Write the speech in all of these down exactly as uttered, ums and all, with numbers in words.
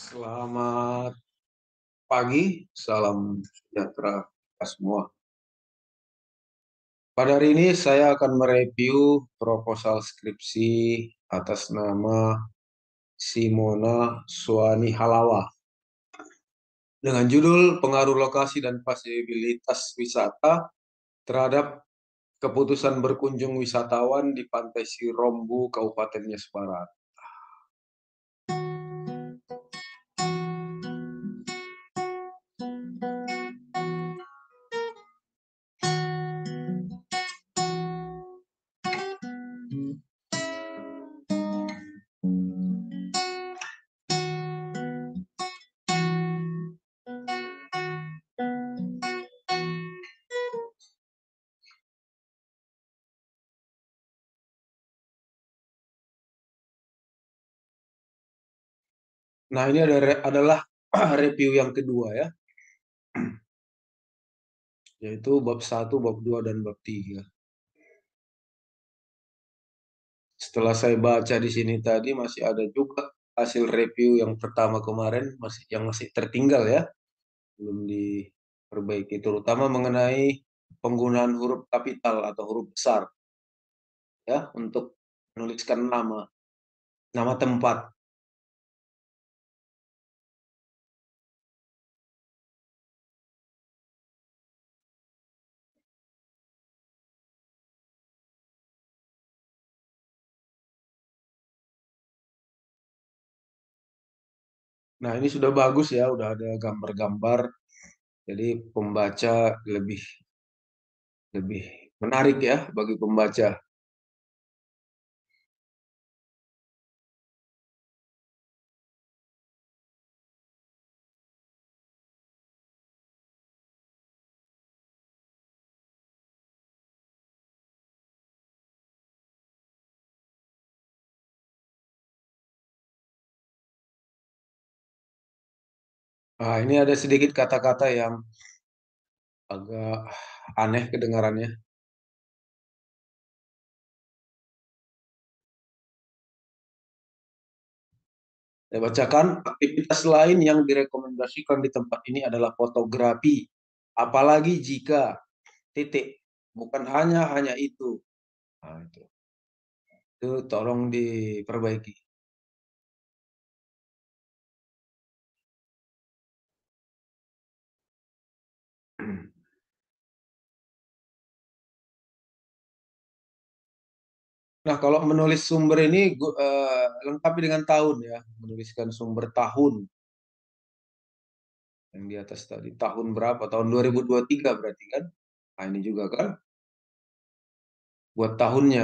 Selamat pagi, salam sejahtera kita semua. Pada hari ini saya akan mereview proposal skripsi atas nama Simona Suani Halawa dengan judul Pengaruh Lokasi dan Fasilitas Wisata terhadap keputusan berkunjung wisatawan di Pantai Sirombu, Kabupaten Nias Barat. Nah, ini ada, adalah review yang kedua ya, yaitu bab satu, bab dua, dan bab tiga. Setelah saya baca di sini tadi masih ada juga hasil review yang pertama kemarin masih yang masih tertinggal ya, belum diperbaiki, terutama mengenai penggunaan huruf kapital atau huruf besar ya untuk menuliskan nama, nama tempat. Nah, ini sudah bagus ya, udah ada gambar-gambar, jadi pembaca lebih lebih menarik ya bagi pembaca. Nah, ini ada sedikit kata-kata yang agak aneh kedengarannya. Saya bacakan, aktivitas lain yang direkomendasikan di tempat ini adalah fotografi. Apalagi jika titik, bukan hanya hanya itu. Nah, itu. Itu tolong diperbaiki. Nah, kalau menulis sumber ini gu- eh, lengkapi dengan tahun ya, menuliskan sumber tahun yang di atas tadi. Tahun berapa? Tahun dua ribu dua puluh tiga berarti kan? Nah, ini juga kan buat tahunnya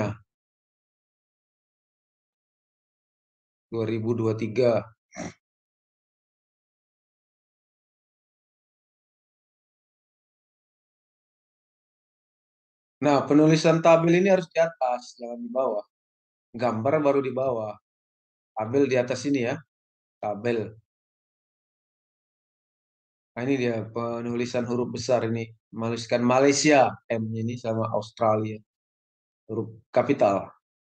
dua ribu dua puluh tiga. Nah, penulisan tabel ini harus di atas, jangan di bawah. Gambar baru di bawah. Tabel di atas ini ya, tabel. Nah, ini dia penulisan huruf besar ini. Menuliskan Malaysia, M ini sama Australia. Huruf kapital.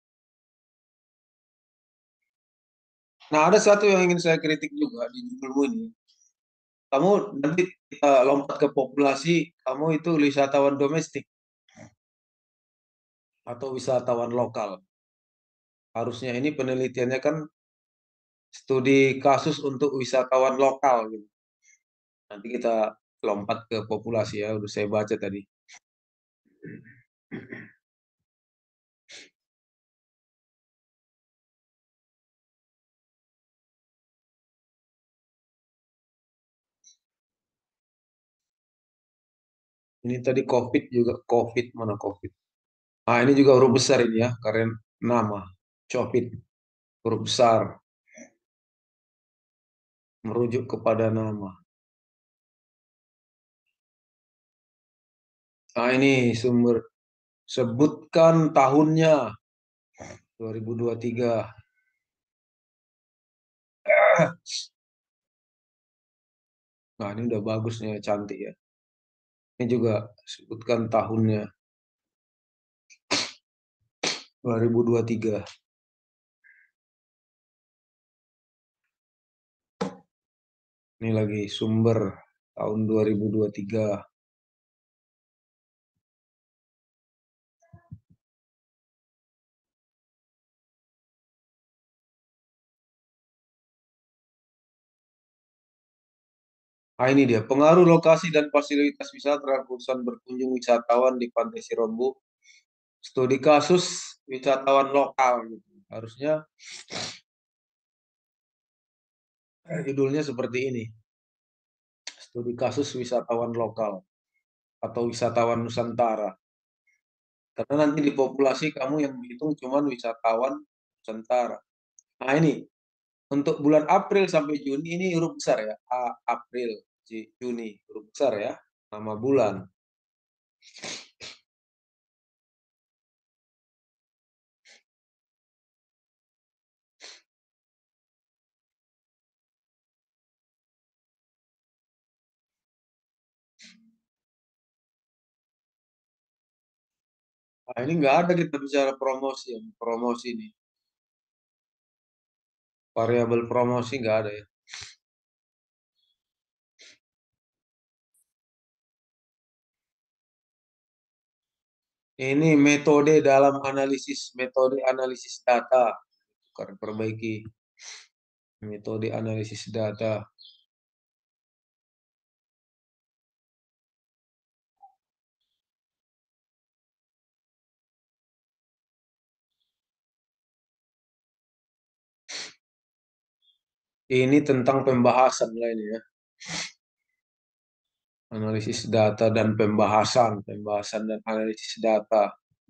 Nah, ada satu yang ingin saya kritik juga di judulmu ini. Kamu nanti kita lompat ke populasi, kamu itu wisatawan domestik atau wisatawan lokal. Harusnya ini penelitiannya kan studi kasus untuk wisatawan lokal gitu. Nanti kita lompat ke populasi ya, udah saya baca tadi. Ini tadi COVID juga, COVID mana COVID? Nah, ini juga huruf besar ini ya, karena nama, COVID, huruf besar, merujuk kepada nama. Nah, ini sumber, sebutkan tahunnya, dua ribu dua puluh tiga. Nah, ini udah bagusnya, cantik ya. Ini juga sebutkan tahunnya, dua ribu dua puluh tiga. Ini lagi sumber tahun dua ribu dua puluh tiga. Nah, ini dia pengaruh lokasi dan fasilitas wisata terhadap urusan berkunjung wisatawan di Pantai Sirombu. Studi kasus wisatawan lokal gitu. Harusnya eh, judulnya seperti ini. Studi kasus wisatawan lokal atau wisatawan Nusantara. Karena nanti di populasi kamu yang dihitung cuma wisatawan Nusantara. Nah, ini untuk bulan April sampai Juni ini huruf besar ya. A, April, J, Juni, huruf besar ya. Nama bulan. Nah, ini nggak ada kita bicara promosi ya. Promosi ini. Variabel promosi nggak ada ya. Ini metode dalam analisis, metode analisis data. Bukan perbaiki metode analisis data. Ini tentang pembahasan lah ini ya. Analisis data dan pembahasan, pembahasan dan analisis data.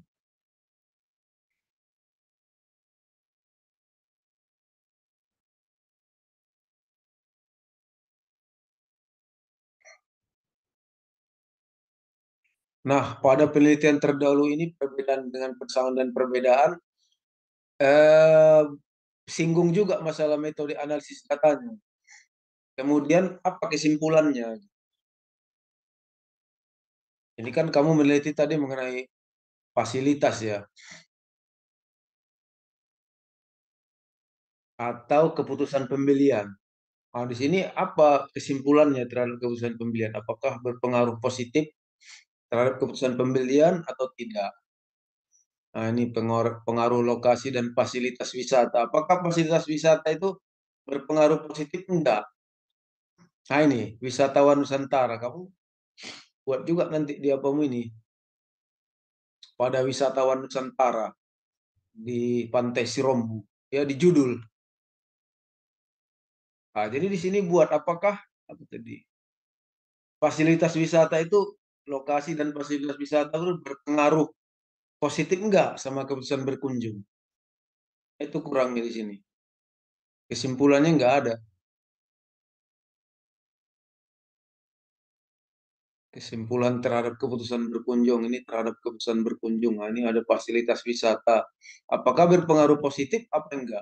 Nah, pada penelitian terdahulu ini perbedaan dengan persamaan dan perbedaan eh, singgung juga masalah metode analisis datanya. Kemudian apa kesimpulannya? Ini kan kamu meneliti tadi mengenai fasilitas ya, atau keputusan pembelian. Nah, di sini apa kesimpulannya terhadap keputusan pembelian? Apakah berpengaruh positif terhadap keputusan pembelian atau tidak? Nah, ini pengaruh, pengaruh lokasi dan fasilitas wisata. Apakah fasilitas wisata itu berpengaruh positif? Enggak. Nah, ini wisatawan Nusantara. Kamu buat juga nanti di apamu ini pada wisatawan Nusantara di Pantai Sirombu. Ya, di judul. Nah, jadi di sini buat apakah apa tadi? Fasilitas wisata itu lokasi dan fasilitas wisata itu berpengaruh positif enggak sama keputusan berkunjung? Itu kurangnya di sini. Kesimpulannya enggak ada. Kesimpulan terhadap keputusan berkunjung ini terhadap keputusan berkunjung. Nah, ini ada fasilitas wisata. Apakah berpengaruh positif apa enggak?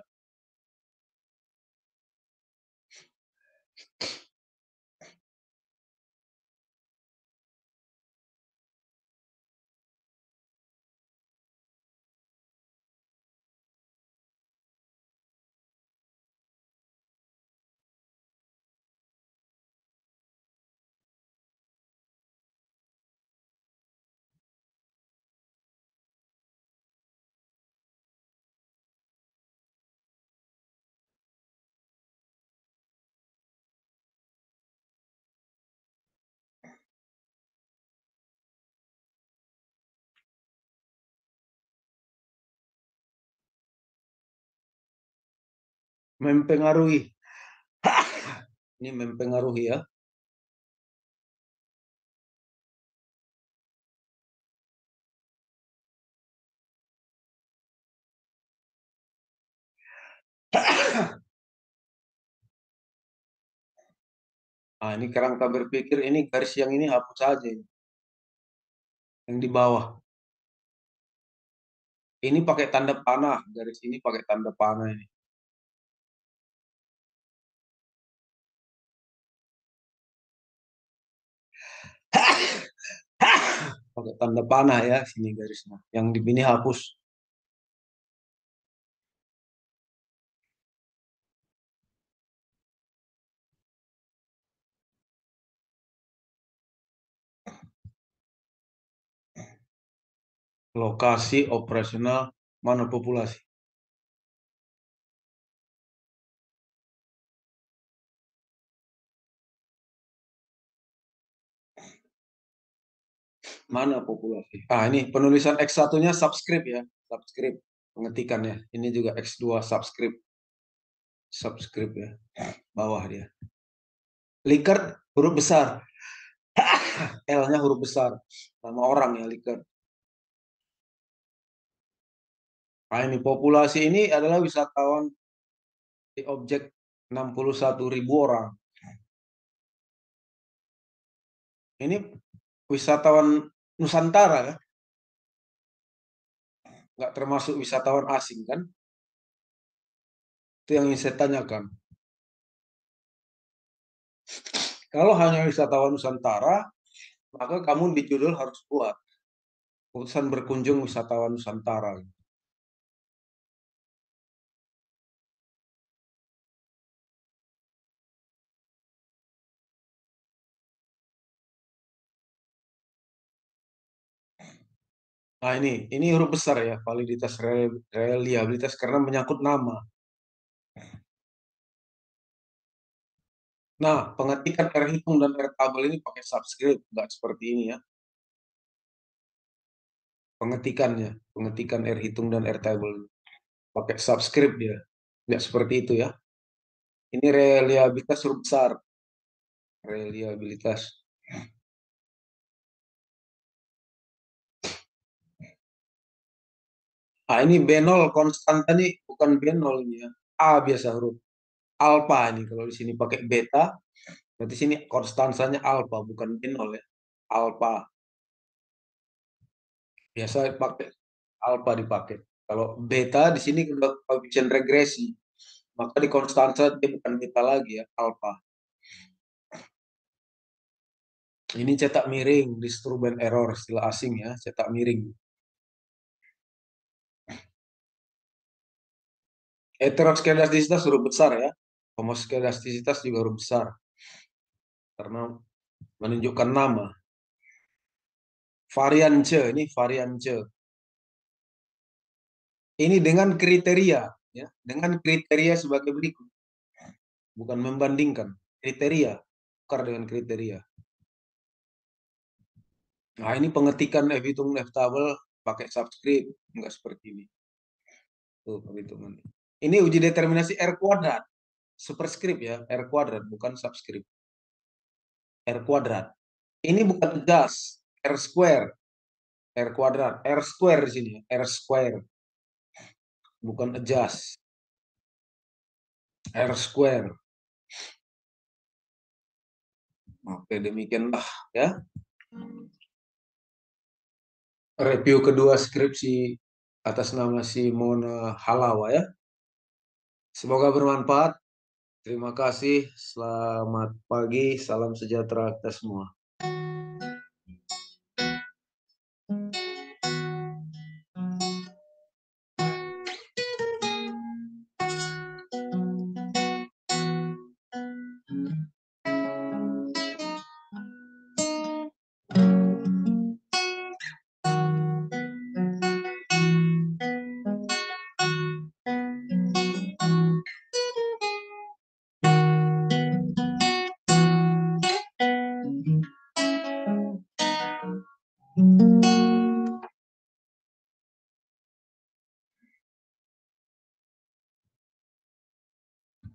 Mempengaruhi. Ini mempengaruhi ya. Nah, ini kerangka berpikir ini garis yang ini hapus saja ini. Yang di bawah. Ini pakai tanda panah, garis ini pakai tanda panah ini. Pakai tanda panah ya sini garisnya. Yang di sini hapus. Lokasi operasional mana populasi? Mana populasi? Ah, ini penulisan X satu-nya subscript ya. Subscript. Pengetikannya. Ini juga X dua subscript. Subscript ya. Bawah dia. Likert huruf besar. L-nya huruf besar. Nama orang ya Likert. Nah, ini populasi ini adalah wisatawan di objek enam puluh satu ribu orang. Ini wisatawan Nusantara kan? Nggak termasuk wisatawan asing kan? Itu yang ingin saya tanyakan. Kalau hanya wisatawan Nusantara, maka kamu di judul harus buat urusan berkunjung wisatawan Nusantara. Nah ini, ini huruf besar ya, validitas reliabilitas karena menyangkut nama. Nah, pengetikan R hitung dan R tabel ini pakai subscript, nggak seperti ini ya. Pengetikannya, pengetikan R hitung dan R table pakai subscript dia, nggak seperti itu ya. Ini reliabilitas huruf besar, reliabilitas. Ah ini B nol konstanta nih bukan B nol ini ya. A biasa huruf alfa ini kalau di sini pakai beta, berarti sini konstansanya alfa bukan B nol ya. Alfa. Biasa pakai alfa dipakai. Kalau beta di sini udah koefisien regresi, maka di konstansa dia bukan beta lagi ya, alfa. Ini cetak miring, disturbance error, istilah asing ya, cetak miring. Heteroskedastisitas huruf besar ya, homoskedastisitas juga huruf besar karena menunjukkan nama. Varian C, ini varian C. Ini dengan kriteria, ya, dengan kriteria sebagai berikut, bukan membandingkan, kriteria, tukar dengan kriteria. Nah ini pengetikan F hitung F tabel pakai subscript, enggak seperti ini. Tuh perhitungan. Ini uji determinasi R kuadrat, superscript ya, R kuadrat bukan subscript. R kuadrat. Ini bukan gas, R square, R kuadrat, R square di sini, R square, bukan adjust, R square. Oke, demikianlah ya. Review kedua skripsi atas nama Simona Halawa ya. Semoga bermanfaat. Terima kasih. Selamat pagi. Salam sejahtera kita semua.